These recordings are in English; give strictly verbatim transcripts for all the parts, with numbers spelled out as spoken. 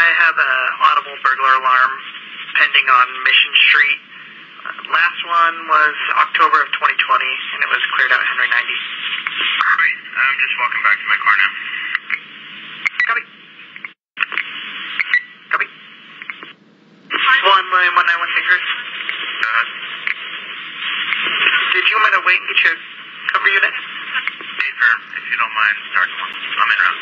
have a audible burglar alarm pending on Mission Street. Uh, last one was October of twenty twenty, and it was cleared out Henry ninety. Wait, I'm just walking back to my car now. Copy. Copy. One William one nine one Sinkers. Uh, Did you want me to wait and get your cover unit? Hey, firm, if you don't mind, start one. I'm in route.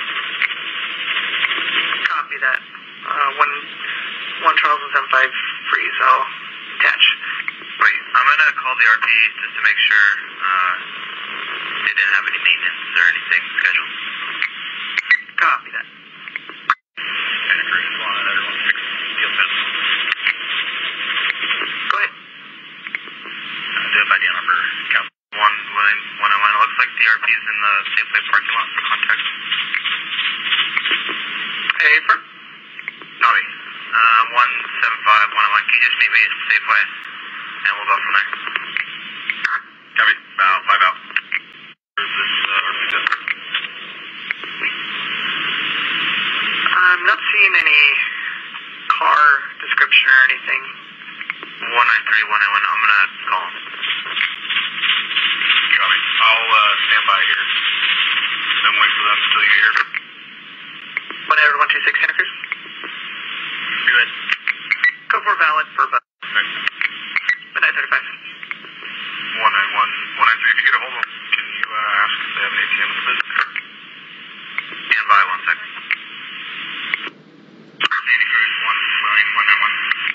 Copy that. Uh, one, one Charles and seven five freeze. I'll attach. Wait, I'm gonna call the R P just to make sure uh, they didn't have any maintenance or anything scheduled. Copy that. Santa Cruz, one, everyone, six, deal fence. Go ahead. Uh, do it by the number, count one, William, one oh one. It looks like the R P's in the Safeway parking lot for contact. Hey, firm. Copy. Uh, one seven five, one oh one. Can you just meet me at Safeway? And we'll go from there. Copy. About five out. Where's this uh, R P done? I'm not seeing any car description or anything. one nine three, one nine one. I'm gonna call him. Copy. I'll uh, stand by here. Then wait for them until you get here. one eight one two six Santa Cruz. Good. Go for valid for about Okay. midnight thirty-five. one nine one, one nine three. If you get a hold of them, can you uh, ask if they have an A T M in the business? Stand by one second. Santa Cruz, one William, one nine one.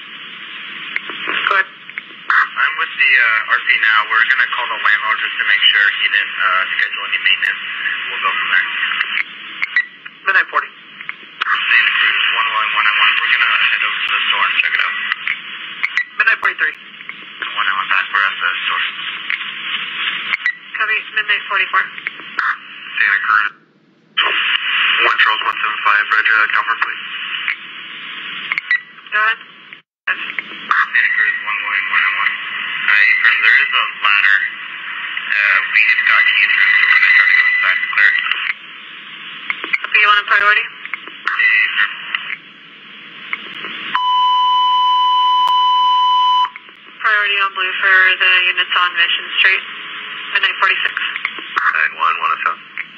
Go ahead. I'm with the uh, R P now. We're going to call the landlord just to make sure he didn't uh, schedule any maintenance. We'll go from there. midnight forty. Santa Cruz, one William, one nine one. We're going to head over to the store and check it out. midnight forty-three. one nine one back. We're at the store. Copy. midnight forty-four. Santa Cruz, one Charles, one seven five. Reg, uh, comfort, please. Go ahead. Yes. Santa Cruz, one William, one nine one. Uh, Ephraim, there is a ladder. Uh, we just got keys from it, so we're going to try to go inside and clear it. Copy. You want a priority? Hey, Ephraim. Priority on blue for the units on Mission Street. midnight forty-six. nine one, one oh seven.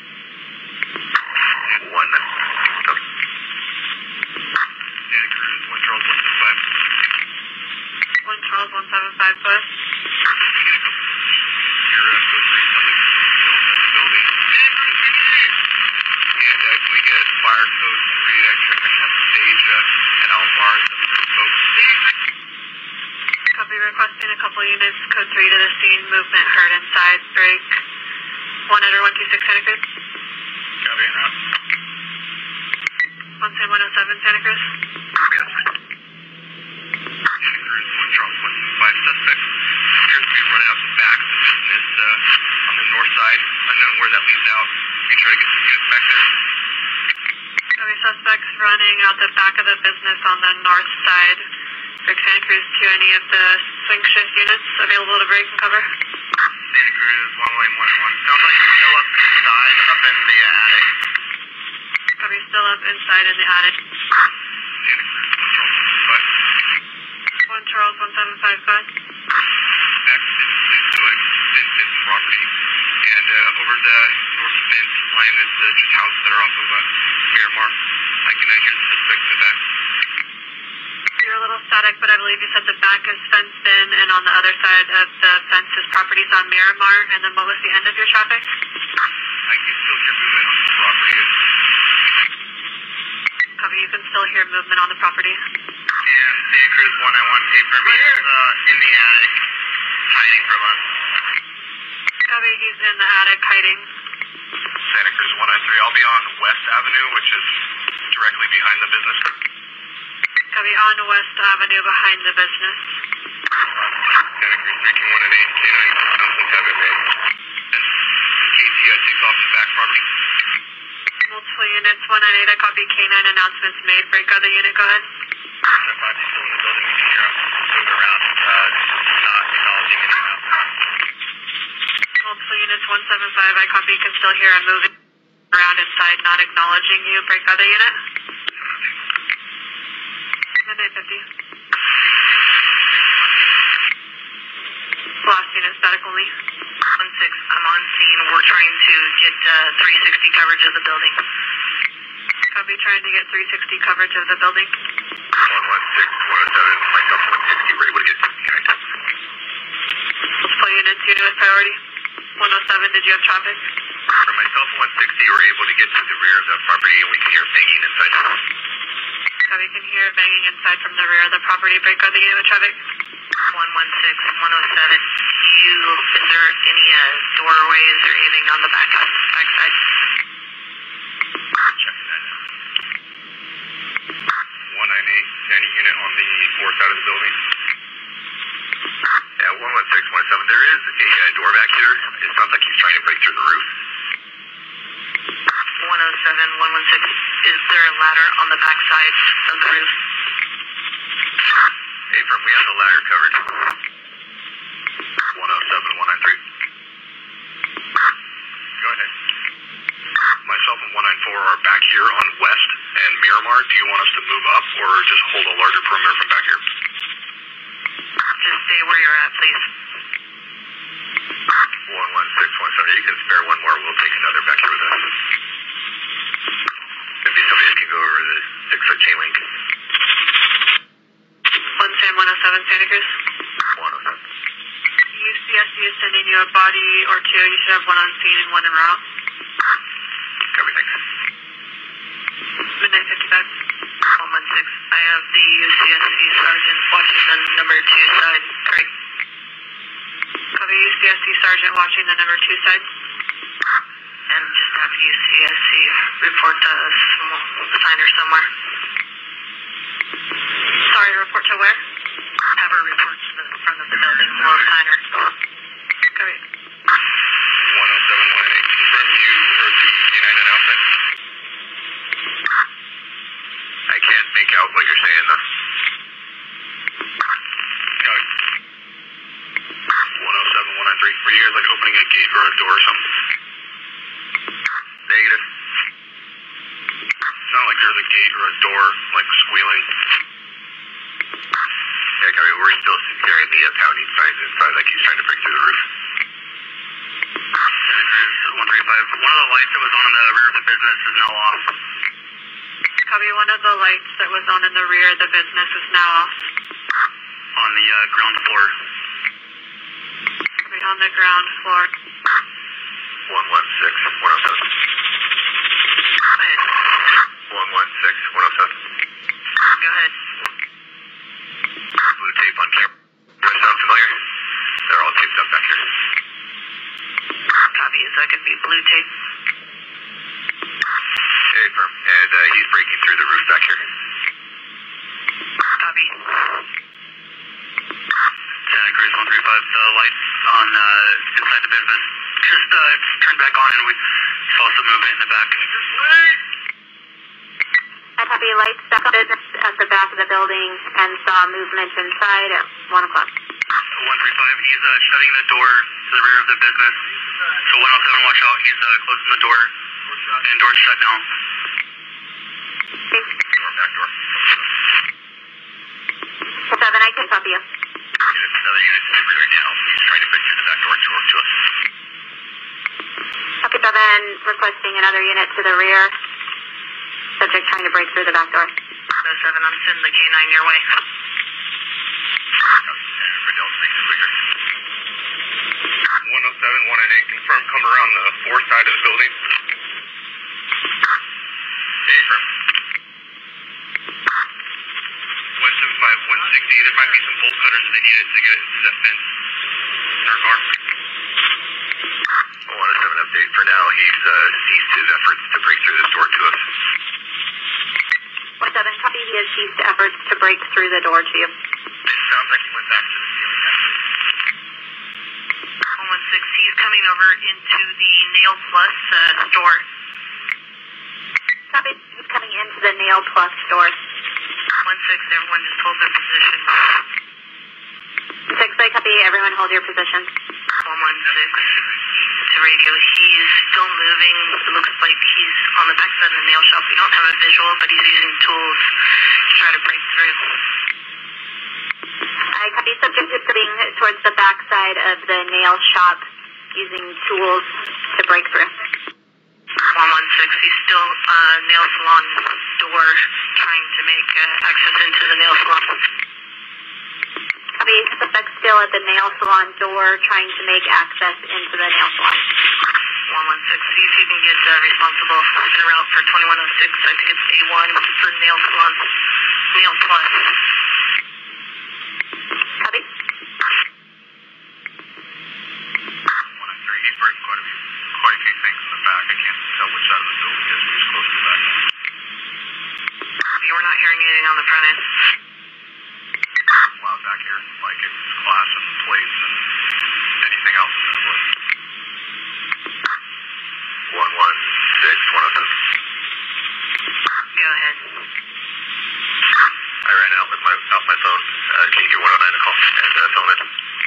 one. Copy. Santa Cruz, one Charles, one seven five. one Charles, one seven five, go ahead. You're uh, supposed to be something in the building. And uh, can we get fire code three extra at the stage uh, at Almar? Copy. Requesting a couple units. Code three to the scene. Movement heard inside. Break. one eight one two six Santa Cruz. Copy, en route. one ten one oh seven Santa Cruz. Copy, that's fine. Santa Cruz, one Charles, one five suspects. Appears to be running out the back of the business uh, on the north side. Unknown where that leads out. We can try to get some units back there. Copy. Suspects running out the back of the business on the north side. Break Santa Cruz to any of the swing shift units available to break and cover. Santa Cruz, one William, one oh one. Sounds like you're still up inside, up in the attic. Copy. Still up inside in the attic. Santa Cruz, one Charles, one seven five. one Charles, one seven five, go ahead. Back to this place to like fence fence property. And uh, over the north fence line is uh, just houses that are off of uh, Miramar. I can uh, hear the suspects in the back. You're a little static, but I believe you said the back is fenced in, and on the other side of the fence is properties on Miramar. And then what was the end of your traffic? I can still hear movement on the property. Copy. You can still hear movement on the property. And Santa Cruz, one nine one, Abram is uh, in the attic, hiding from us. Copy. He's in the attic hiding. Santa Cruz, one nine three. I'll be on West Avenue, which is directly behind the business. Copy. On West Avenue behind the business. Santa Cruz, three two one eight, K nine, announcement have been made. And K T uh, takes off the back property. Multiple units, one nine eight, I copy K nine announcements made. Break other unit, go ahead. Step five, he's still in the building, we can hear him moving around, uh, not acknowledging any announcements. Multiple units, one seven five, I copy, can still hear him moving around inside, not acknowledging you. Break other unit. Midnight fifty. Last unit, static only. one six, I'm on scene. We're trying to get uh, three sixty coverage of the building. Copy, trying to get three sixty coverage of the building. one one six, one oh seven, myself one sixty, we're able to get behind. Multiple units, unit with priority. one oh seven, did you have traffic? For myself and one sixty, we're able to get to the rear of the property and we can hear banging inside. Copy, can hear banging inside from the rear of the property. Break on the unit with traffic. one one six, one oh seven, you, is there any uh, doorways or anything on the back, back side? Checking that out. one nine eight, any unit on the fourth side of the building? Yeah, one one six, one oh seven, there is a uh, door back here. It sounds like he's trying to break through the roof. one oh seven, one one six, is there a ladder on the back side of the roof? Hey, firm, we have the ladder covered. one oh seven, one nine three. Go ahead. Myself and one ninety-four are back here on West and Miramar. Do you want us to move up or just hold a larger perimeter from back here? Just stay where you're at, please. one one six, one seven, you can spare one more. We'll take another back here with us. Maybe somebody can go over the six-foot chain link. one ten, one oh seven, Santa Cruz. one oh seven. U C S C is sending you a body or two. You should have one on scene and one en route. Copy, thanks. Midnight fifty-five. one one six, I have the U C S C sergeant watching the number two side. Great. Copy, U C S C sergeant watching the number two side. And just have U C S C report to us, we'll sign her somewhere. Sorry, report to where? Have her report to the front of the building, we'll sign her. Copy. one oh seven, one eight, confirm you heard the K nine announcement? I can't make out what you're saying, though. Got it. one oh seven, one nine three, were you guys, like, opening a gate or a door or something? Negative. Sounded like there's a gate or a door, like, squealing. Yeah, Copy, we're still hearing the uh, pounding signs inside, like he's trying to break through the roof. Santa Cruz, one three five, one of the lights that was on in the rear of the business is now off. Copy, one of the lights that was on in the rear of the business is now off. On the uh, ground floor. Copy, on the ground floor. one one six, one oh seven. Go ahead. one one six, one oh seven. Go ahead. Blue tape on camera. Does that sound familiar? They're all taped up back here. Copy, is that going to be blue tape? Hey, firm. And uh, he's breaking through the roof back here. Copy. Santa Cruz, one three five, the lights on uh, inside the business just uh, turned back on and we saw some movement in the back. I copy, lights back on business at the back of the building and saw movement inside at one o'clock. one three five, he's uh, shutting the door to the rear of the business. So one oh seven, watch out, he's uh, closing the door. And door's shut now. Okay. Door, back door. seven, I can copy you. Unit, another unit to the rear now. He's trying to break through the back door to, to us. Copy seven, requesting another unit to the rear. Subject trying to break through the back door. No seven, I'm sending the K nine your way. one oh seven, one eight, confirm, come around the fourth side of the building. Hey, firm. one seven five, one sixty, there might be some bolt cutters they needed to get it into that fence in our car. one oh seven update, for now, he's uh, ceased his efforts to break through this door to us. one seven, copy, he has ceased efforts to break through the door to you. It sounds like he went back to the ceiling, actually. one one six, he's coming over into the Nail Plus uh, store. Copy, he's coming into the Nail Plus store. one six, everyone just hold their position. six, I copy, everyone hold your position. one one six, to radio, he is still moving. It looks like he's on the backside of the nail shop. We don't have a visual, but he's using tools to try to break through. I copy. Subject is sitting towards the backside of the nail shop using tools to break through. one one six, he's still uh, nail salon door trying to make uh, access into the nail salon. Copy. Suspect still at the nail salon door trying to make access into the nail salon. one one six, see if you can get uh, responsible en route for twenty-one oh six. I think it's A one for nail salon. Nail plus. Copy. one nine three, he's breaking quite a few, quite a few things in the back. I can't tell which side of the building is, but he's close to the back. You were not hearing anything on the front end. Loud back here, like it's glass and plates and anything else in the place. one one six, one oh seven. Go ahead. I ran out with my out my phone. Uh, can you get one oh nine a call and uh, phone it?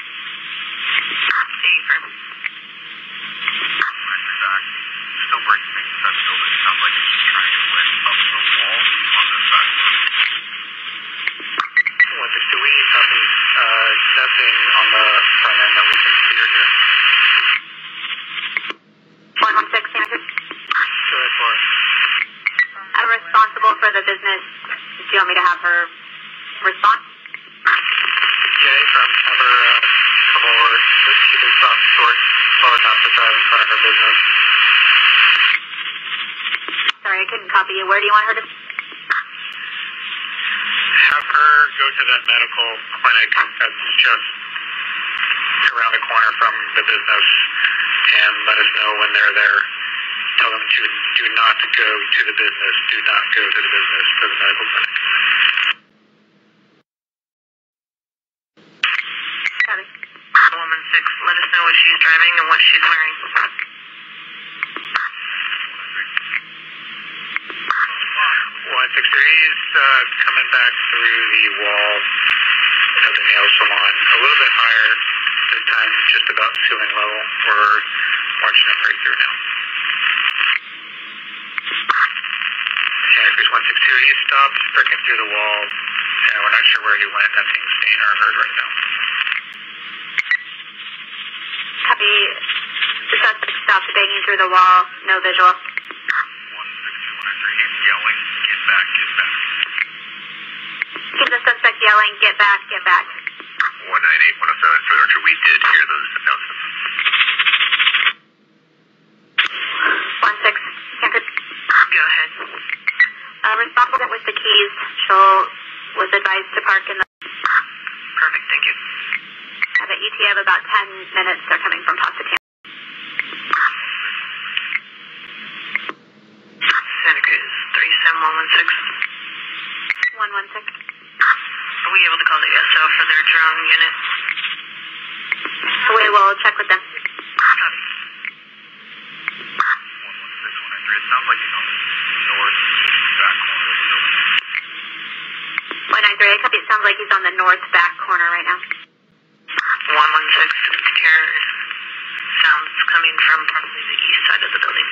Hey, firm. When I get back, still breaking things inside the building. It sounds like it's just trying to get away up the wall on this side. one six two, we need something, uh, nothing on the front end that we can see or hear. one one six, Santa Cruz. Go ahead for it. I'm responsible for the business. Do you want me to have her respond? Yeah, from have her uh, come over. She can stop short, slow enough to drive in front of her business. Sorry, I couldn't copy you. Where do you want her to? Have her go to that medical clinic that's just around the corner from the business and let us know when they're there. Tell them to do not go to the business. Do not go to the business, to the medical clinic. Copy. Woman six, let us know what she's driving and what she's wearing. one six three is uh, coming back through the wall of the nail salon. A little bit higher this time, just about ceiling level. We're marching him right through now. Santa Cruz one six two, he stopped, breaking through the wall. Yeah, we're not sure where he went. Nothing's seen or heard right now. Copy. The suspect stopped banging through the wall. No visual. one six two one nine three, he's yelling, get back, get back. Keep the suspect yelling, get back, get back. one nine eight, one oh seven for Archer, we did hear those announcements. one six, Santa Cruz. Go ahead. Uh, responsible with the keys. She'll was advised to park in the. Perfect, thank you. Have an E T A of about ten minutes. They're coming from Positano. Santa Cruz, three seven one one six. one one six. Are we able to call the S O for their drone unit? We will check with them. Copy. one one six one nine three, it sounds like he's on the north back corner of the building. one nine three, I copy. It sounds like he's on the north back corner right now. one one six, hear sounds coming from probably the east side of the building.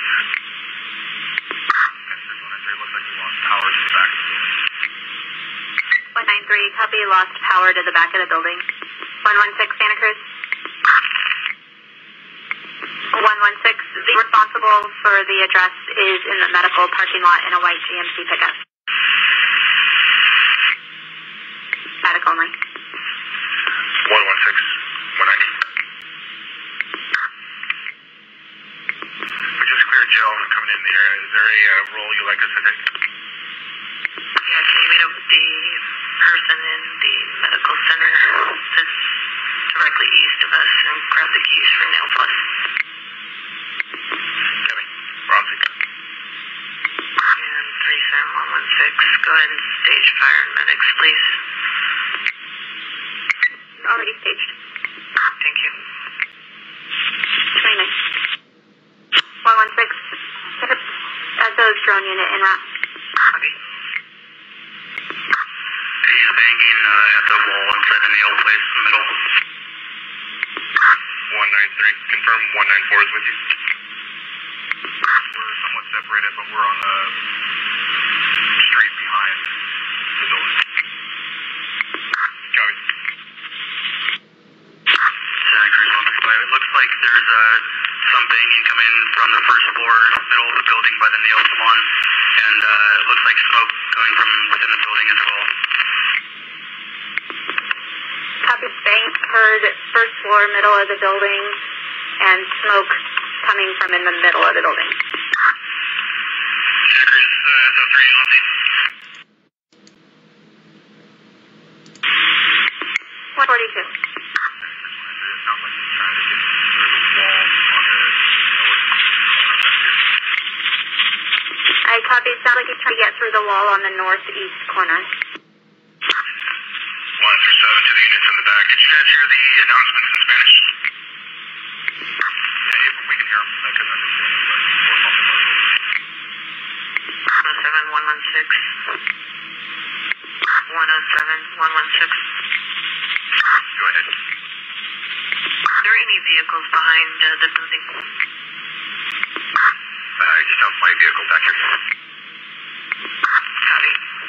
Santa Cruz one nine three, looks like we lost power to the back of the building. one nine three, copy. Lost power to the back of the building. one one six, Santa Cruz. one one six, the responsible for the address is in the medical parking lot in a white G M C pickup. Medical only. one one six one ninety. We just cleared jail and coming in the area. Is there a uh, role you'd like us to take? Yeah, can you meet up with the person in the medical center that's directly east of us and grab the keys for Nail Plus? Kevin, Bronzy. And three seven one one six, go ahead and stage fire and medics, please. Already staged. Thank you. Training. one one six, S O's drone unit en route. Copy. He's banging uh, at the wall inside the nail place, middle. one nine three, confirm one nine four is with you. We're somewhat separated. separated, but we're on the street behind the building. Copy. Santa Cruz one five. It looks like there's uh, something incoming from the first floor, middle of the building by the nail salon, and uh, it looks like smoke going from within the building as well. Copy. Bank heard first floor, middle of the building, and smoke coming from in the middle of the building. Santa Cruz, uh, S O three, on scene. one forty-two. It sounds like he's trying to get through the wall on the north corner back here. I copy. It sounds like he's trying to get through the wall on the northeast corner. one through seven to the units in the back. Did you guys hear the announcements in Spanish? Yeah, April, we can hear them. I couldn't understand them, but we're muffled by those. one seven one one six. one oh seven one one six. Go ahead. Are there any vehicles behind uh, the building? Uh, I just have my vehicle back here. Copy.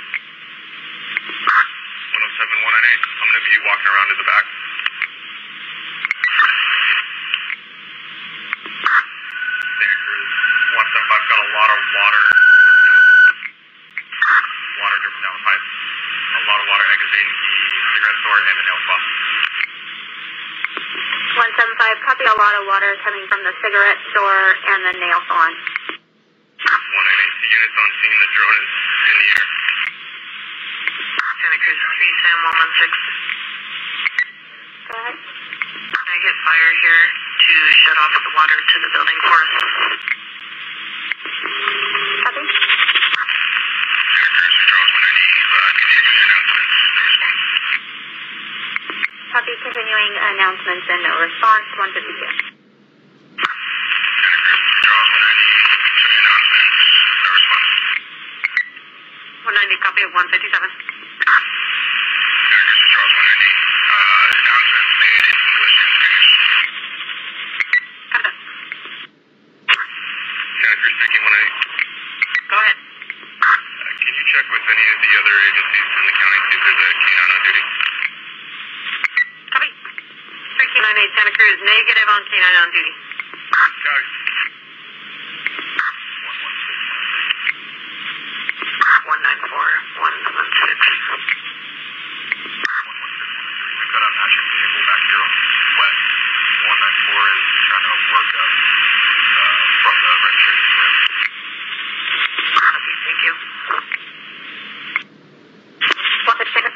one oh seven one nine eight. I'm going to be walking around to the back. Santa Cruz one seven five got a lot of water. Water dripping down the pipe. A lot of water exiting the cigarette store and the nail spa. one seven five. Copy. A lot of water coming from the cigarette store and the nail salon. one nine eight. The unit's on scene. The drone is in the air. Santa Cruz three Sam one one six. Go ahead. Can I get fire here to shut off the water to the building for us? Copy. Santa Cruz, Charles one ninety. Uh, continuing announcements. No response. Copy. Continuing announcements and no response. one fifty-two. Santa Cruz, Charles one ninety. Continuing announcements. No response. one ninety, copy of one fifty-seven. Santa Cruz, Charles one ninety. Uh, announcements made in English and Spanish. Copy that. Santa Cruz speaking one ninety. Go ahead. Uh, can you check with any of the other agencies in the county, see if there's a canine on duty? Copy. three K nine eight Santa Cruz, negative on K nine on duty. Copy. one nine four one one six. We've got a matching vehicle back here west. one nine four is trying to work up uh, from the registration rim. Copy, thank you. one fifty-six.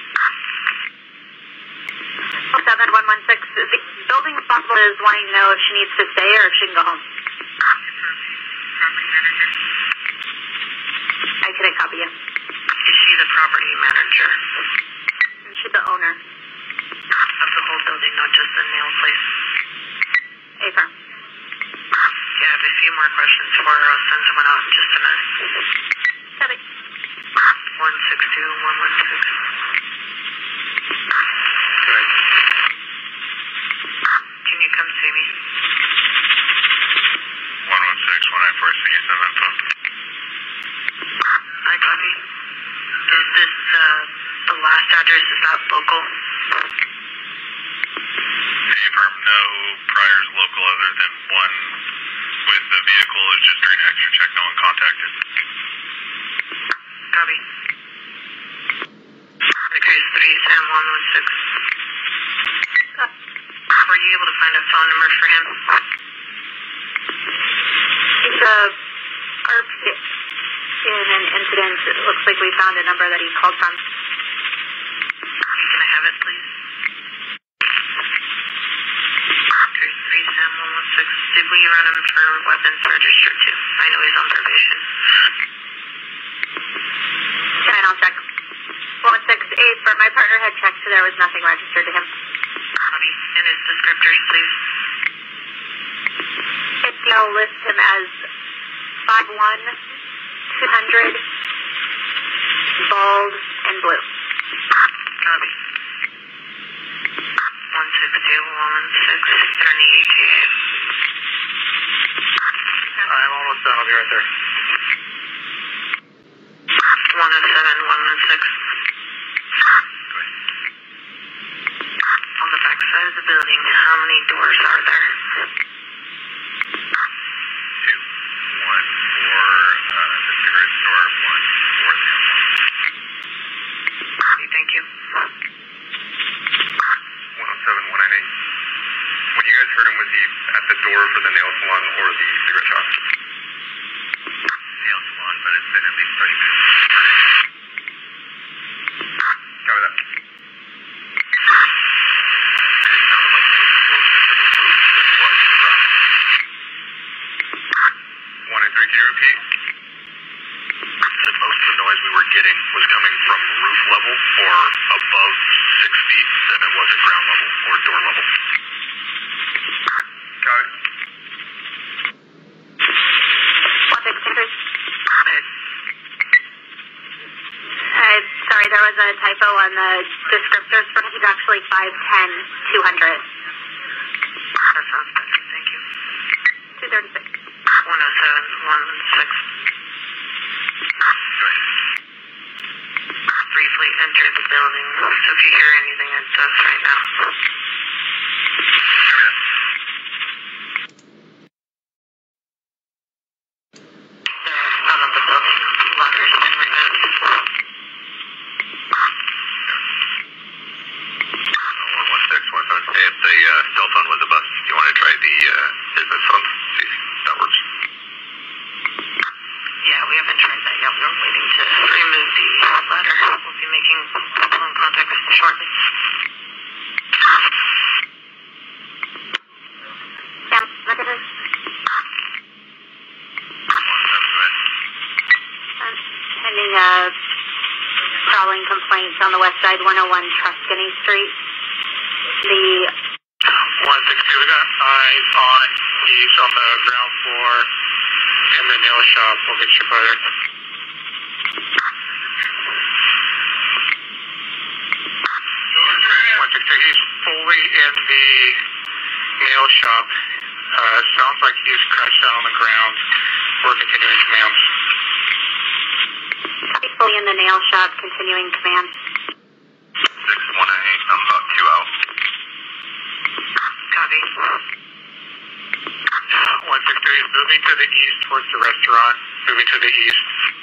oh seven one one six. The building responsible is wanting to know if she needs to stay or if she can go home. Property manager. I couldn't copy you. Is she the property manager She's the owner. of the whole building, not just the nail place? Affirm. Yeah, I have a few more questions for her. I'll send someone out in just a minute. Copy. one six two one one six. Good. Can you come see me? one one six one nine four, send you some info. I copy. Is this, uh, the last address, is that local? Affirm, no priors local other than one with the vehicle is just during extra check, no one contacted. Copy. Santa Cruz three Sam one one six. Were you able to find a phone number for him? He's a R P in an incident. It looks like we found a number that he called from. Can I have it, please? three Sam one one six. Did we run him for weapons registered too? I know he's on probation. Can I check? one six eight, but my partner had checked, so there was nothing registered to him. Copy. And his descriptors, please. It will list him as five one, two hundred, bald, and blue. Copy. one six two one six, Attorney A T A. I'm almost done. I'll be right there. one oh seven, one one six. Go ahead. On the back side of the building, how many doors are there? Two. One for uh, the cigarette store, one for the other one. Okay, thank you. one oh seven, one ninety-eight. When you guys heard him, was he at the door for the nail salon or the cigarette shop? Nail salon, but it's been at least thirty minutes. Copy that. It sounded like he was closer to the roof than he was from. One and three, can you repeat? Said most of the noise we were getting was coming from roof level or above six feet than it was at ground level or door level. Got it. one six Santa Cruz. Uh, sorry, there was a typo on the descriptors for he's actually five ten, two hundred. That sounds better, thank you. two thirty-six. one oh seven, one one six. Go ahead. Briefly enter the building, so if you hear anything, it's us right now. Copy that. They're out of the building. Lockers been removed. one one six, one seven. Hey, if the uh, cell phone was a bust, you want to try the uh, business phone? See if that works. Yeah, we haven't tried that yet. We're waiting to remove the ladder. We'll be making phone contact shortly. Sam, Santa Cruz. one seven, go ahead. I'm pending a crawling complaint on the Westside, one oh one Tuscany Street. The one six two, we got eyes on. He's on the ground floor in the nail shop. We'll get you further. one six two, he's fully in the nail shop. Uh, sounds like he's crouched down on the ground. We're continuing commands. copy fully in the nail shop, continuing command. six one eight, I'm about two out. Copy. one six three is moving to the east towards the restaurant. Moving to the east.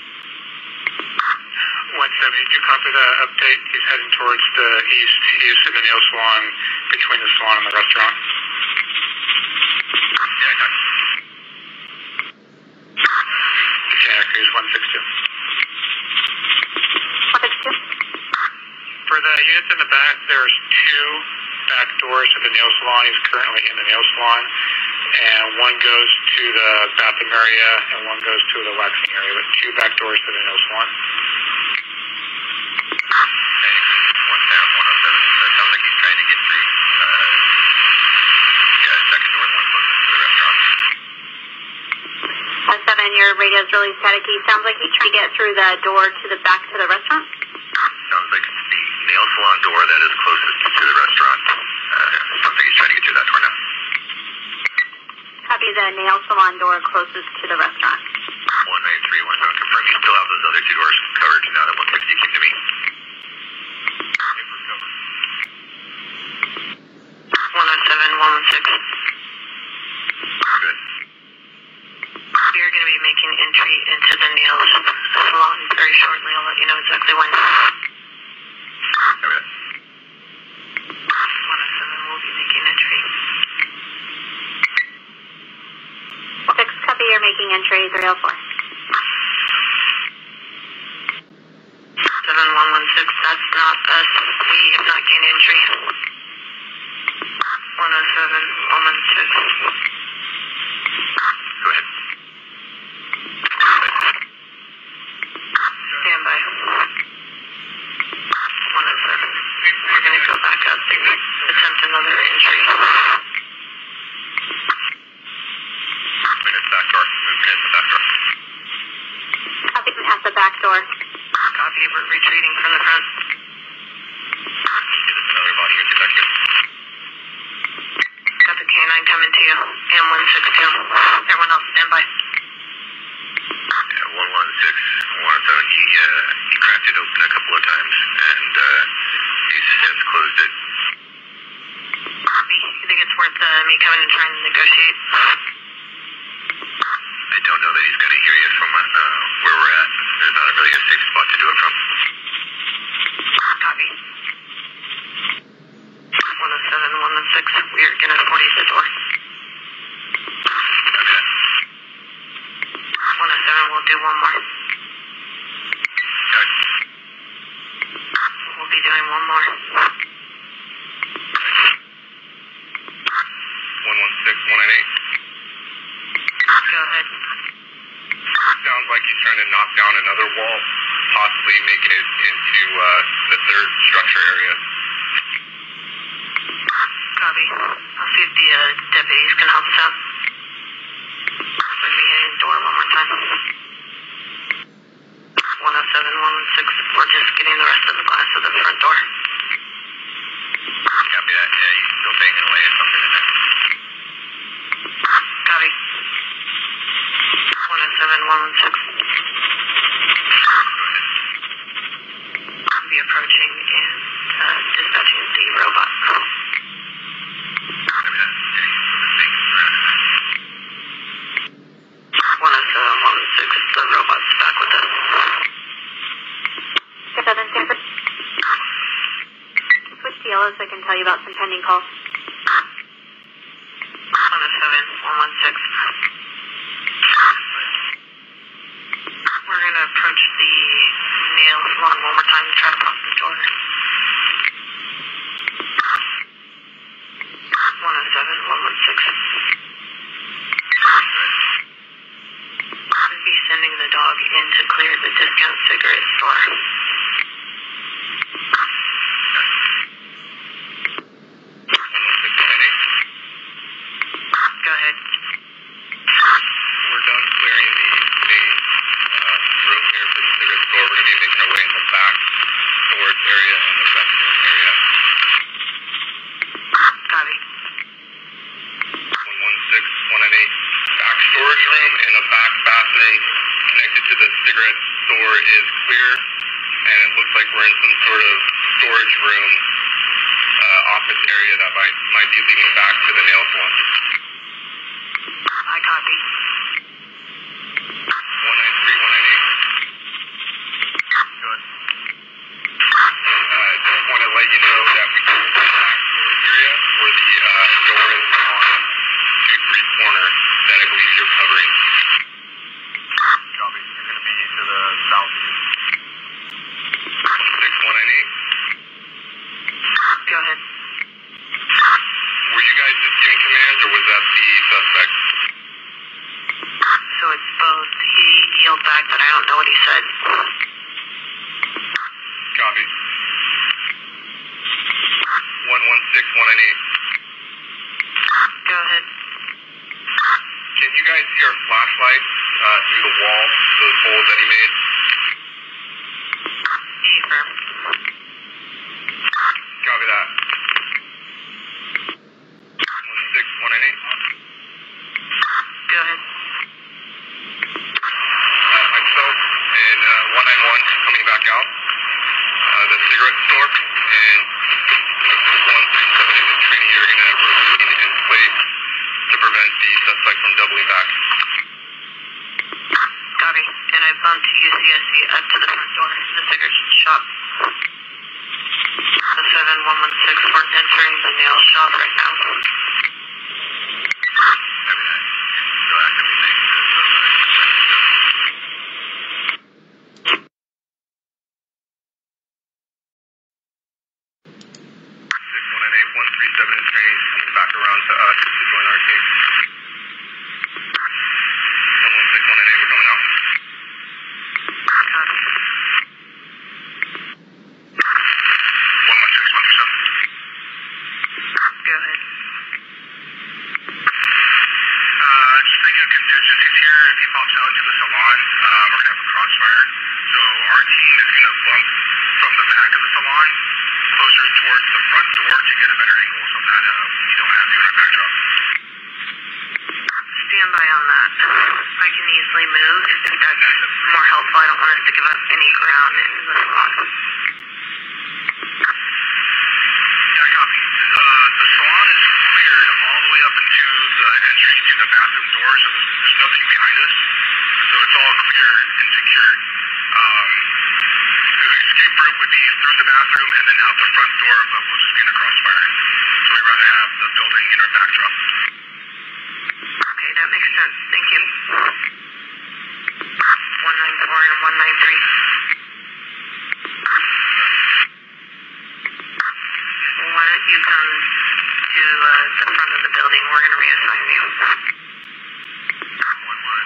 one seventy, did you copy the update? He's heading towards the east. He's in the nail salon, between the salon and the restaurant. Yeah, I got it. Santa Cruz one six two. one six two. For the units in the back, there's two back doors to the nail salon. He's currently in the nail salon. And one goes to the bathroom area and one goes to the waxing area. But two back doors to the nail salon. Hey, one down, one oh seven. That sounds like he's trying to get through. Uh, yeah, second door, the one closest to the restaurant. one seven, your radio's really staticky. Sounds like he's trying to get through the door to the back to the restaurant. Sounds like it's the nail salon door that is closest to the restaurant. Uh, sounds like he's trying to get through that door now. Copy the nail salon door closest to the restaurant. one nine three one seven, confirm you still have those other two doors covered now that one sixty came to me. one oh seven, one one six. Good. We are going to be making entry into the nail salon very shortly. I'll let you know exactly when. Copy that. one oh seven will be making entry. six, copy, you're making entry, three oh four. seven one one six, that's not us. We have not gained entry. one oh seven, one one six. Go ahead. Stand by. one oh seven. We're going to go back up and attempt another entry. Moving at the back door. Moving at the back door. Copy at the back door. Copy, we're retreating from the front. Give us another body into back here. Got the K nine coming to you. M one six two. Everyone else stand by. Yeah, don't know that he's going to hear you from uh, where we're at. There's not a really good safe spot to do it from. Copy. one oh seven, one one six, we are going to point the door. Okay. one oh seven, we'll do one more. Okay. We'll be doing one more. one one six, one nine eight. Go ahead. Sounds like he's trying to knock down another wall, possibly making it into uh, the third structure area. Copy. I'll see if the uh, deputies can help us out. Let me hit the door one more time. one oh seven, one one six, we're just getting the rest of the glass of the front door. Copy that. Yeah, he's still banging away at something in there. Copy. one oh seven, one one six. I'll be approaching and uh, dispatching the robot. Copy that. Yeah, he's still banging around in there. one oh seven, one one six, the robot's back with us. seven, Sanford. Switch to yellow so I can tell you about some pending calls. one oh seven, one one six. We're going to approach the nail salon one more time and try to pop the door. one oh seven, one one six. We'll be sending the dog in to clear the discount cigarette store. Go ahead. We're done clearing the main uh, room here for the cigarette store. We're going to be making our way in the back storage area and the restroom area. Copy. one one six, one nine eight. Back storage room and the back bathroom connected to the cigarette store is clear, and it looks like we're in some sort of storage room uh, office area that might, might be leading back to the nail salon. I copy. one nine three, one nine eight. Good. Uh, just want to let you know that we can the back storage area where the uh, door is on two three corner that I believe you're covering. Copy. You're going to be to the southeast. one six one nine eight. Go ahead. Were you guys just giving commands, or was that the suspect? So it's both. He yelled back, but I don't know what he said. Copy. one one six, one nine eight. Go ahead. Can you guys see our flashlights uh, through the wall, those holes that he made? Affirm. Copy that. one six one nine eight. Go ahead. Uh, myself and uh, one nine one coming back out. Uh, the cigarette store and one three seven in the training are going to remain in place to prevent the suspect from doubling back. Copy. And I bumped U C S C up to the front door of the cigarette shop. The seven one one six, we're entering the nail shop right now. Copy that. Still actively taking the six one nine eight, one three seven in training coming back around to us to join our team. one one six one nine eight, we're coming out. Copy. one one six one three seven. Go ahead. Uh, just thinking of contingencies here. If he pops out into the salon, uh, we're going to have a crossfire. So our team is going to bump from the back of the salon closer towards the front door to get a better angle so that uh, we don't have you in our backdrop. Stand by on that. I can easily move if that's more helpful. I don't want us to give up any ground in the salon. Yeah, copy. Uh, the salon is cleared all the way up into the entrance security via the bathroom door, so there's, there's nothing behind us. So it's all clear and secure. Um, the escape route would be through the bathroom and then out the front door, but we'll just be in a crossfire. So we'd rather have the building in our backdrop. Okay, that makes sense. Thank you. one nine four and one nine three. Why don't you come to uh, the front of the building? We're going to reassign you. one one.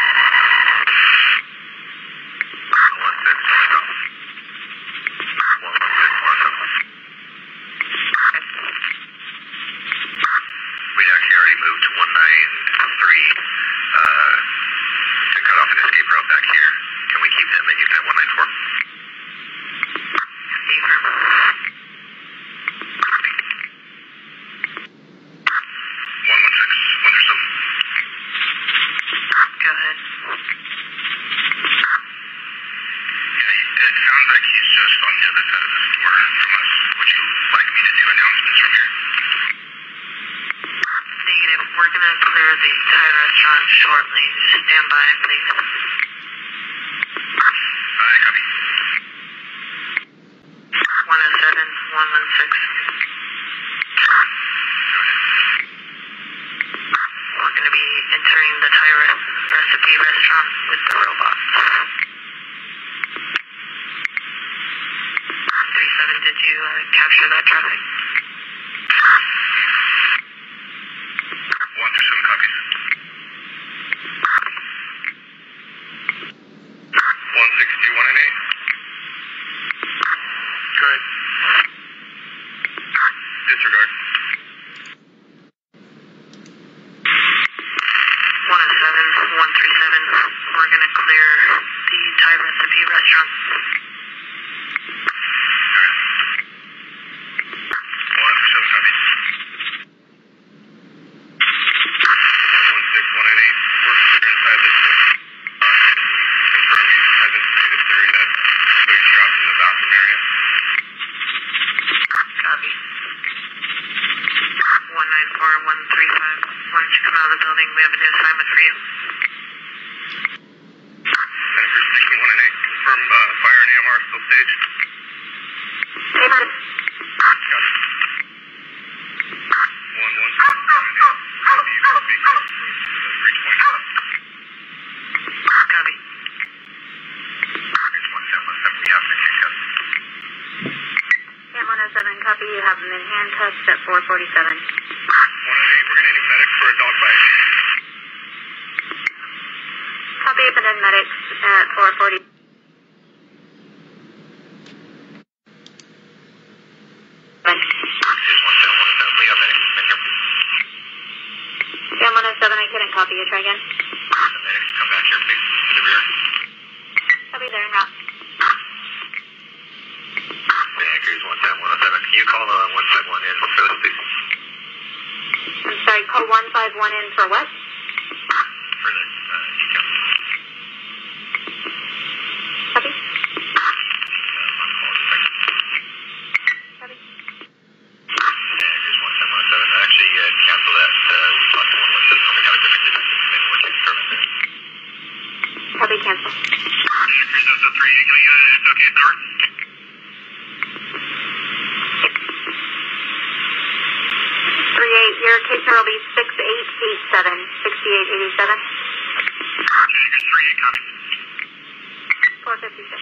one six, welcome. one one six, welcome. We'd actually already moved to one nine three uh, to cut off an escape route back here. Can we keep them and use that one nine four? Affirm. one one six, one through seven. Go ahead. Yeah, it sounds like he's just on the other side of this door from us. Would you like me to do announcements from here? Negative. We're going to clear the Thai restaurant shortly. Stand by, please. Aye, copy. one oh seven, one one six. Go ahead. We're going to be entering the Thai re- recipe restaurant with the robots. three seven, did you uh, capture that traffic? one through seven copies. one six two one eight. Good. Disregard. one oh seven, one three seven. We're going to clear the Thai recipe restaurant. Okay. one through seven copies. one one six one eight. We're clear inside this door. Uh, confirm he hasn't made it through yet. So he's trapped in the bathroom area. Copy. one nine four, one three five. Why don't you come out of the building? We have a new assignment for you. Santa Cruz sixteen one eight. Confirm uh, fire and A M R still staged. Amen. Got it. one one six one eight. Copy. You will make this approach to the three twenty. Copy. It's one seven one seven. We have been handcuffed. Cam one oh seven, copy. You have them in handcuffs at four forty-seven. one oh eight. We're going to need medics for a dog bite. Copy, but in medics at four forty. Here's one seven one seven. We got medics. Make up. Cam one oh seven, I couldn't copy you. Try again. The medics come back here, please. To the rear. Copy, they're en route. Santa Cruz one seven one seven. Can you call the one five one in for this, please? I'm sorry, call one five one in for what? For the uh, detail. Copy. Uh, on call second. Copy. Santa Cruz one seven one seven. Actually, uh, cancel that. Uh, we talked to one one seven. We got a different detective. Maybe we'll take service there. Copy, cancel. Santa Cruz S O three. Eagle unit. It's okay, sir. three eight, your case number will be six eight eight seven, sixty-eight eighty-seven. Santa Cruz three eight. Copy. four fifty-six.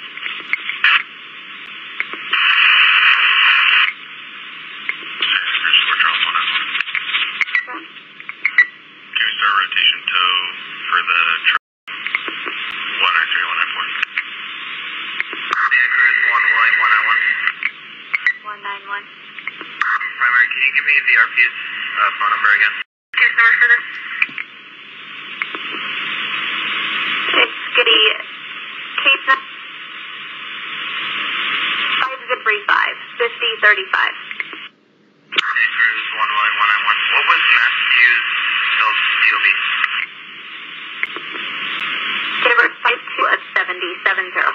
Santa Cruz four Charles one nine one. Can we start rotation tow for the truck? one nine three one nine four. Santa Cruz one one one nine one. one nine one. Primary, can you give me the R P's uh, phone number again? Case number for this? It's Skitty. Case number five zero three five, fifty thirty-five. Santa Cruz one one one nine one. What was Matthew's spelled D O B? Get over five two of seventy seven zero.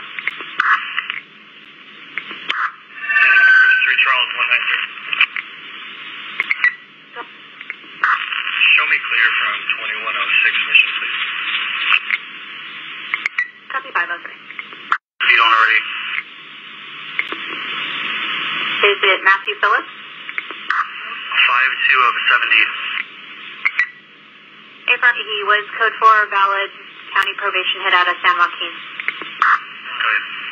three Charles one nine three. Show me clear from Is it Matthew Phillips? five two of seventy. April, he was code four valid county probation hit out of San Joaquin. Okay.